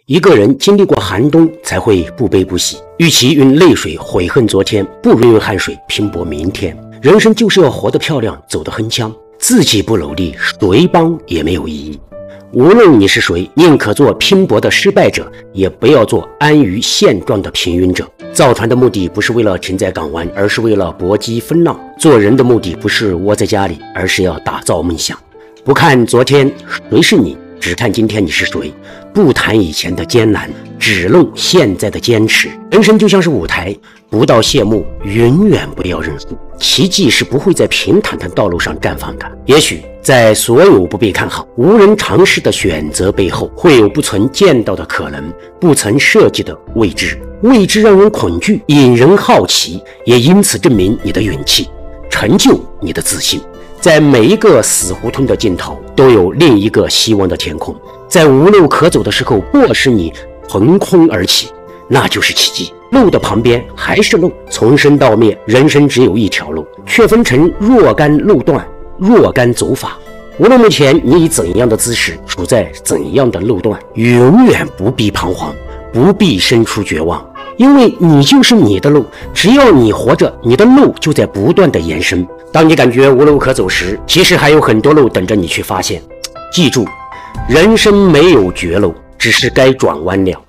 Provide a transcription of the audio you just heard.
一个人经历过寒冬，才会不悲不喜。与其用泪水悔恨昨天，不如用汗水拼搏明天。人生就是要活得漂亮，走得铿锵。自己不努力，谁帮也没有意义。无论你是谁，宁可做拼搏的失败者，也不要做安于现状的平庸者。造船的目的不是为了停在港湾，而是为了搏击风浪。做人的目的不是窝在家里，而是要打造梦想。不看昨天谁是你，只看今天你是谁。不谈以前的艰难，只论现在的坚持。人生就像是舞台，不到谢幕，永远不要认输。奇迹是不会在平坦的道路上绽放的。也许在所有不被看好、无人尝试的选择背后，会有不曾见到的可能，不曾设计的未知。未知让人恐惧，引人好奇，也因此证明你的勇气，成就你的自信。在每一个死胡同的尽头，都有另一个希望的天空。在无路可走的时候，迫使你腾空而起，那就是奇迹。路的旁边还是路，从生到灭，人生只有一条路，却分成若干路段、若干走法。无论目前你以怎样的姿势，处在怎样的路段，永远不必彷徨，不必生出绝望，因为你就是你的路。只要你活着，你的路就在不断的延伸。当你感觉无路可走时，其实还有很多路等着你去发现。记住，人生没有绝路，只是该转弯了。